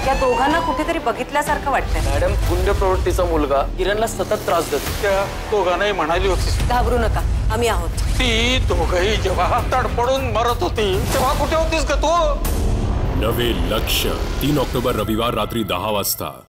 या दोघांना कुठेतरी बघितल्यासारखं वाटतंय। मॅडम, गुंड प्रवृत्तीचा मुलगा किरणला सतत त्रास देतो। त्या दोघांनाही म्हणाली होती, घाबरू नका, आम्ही आहोत। ती दोघही जेव्हा तडपडून मरत होती तेव्हा कुठे होतीस का तू? नवे लक्ष्य 3 ऑक्टोबर रविवार रात्री 10 वाजता।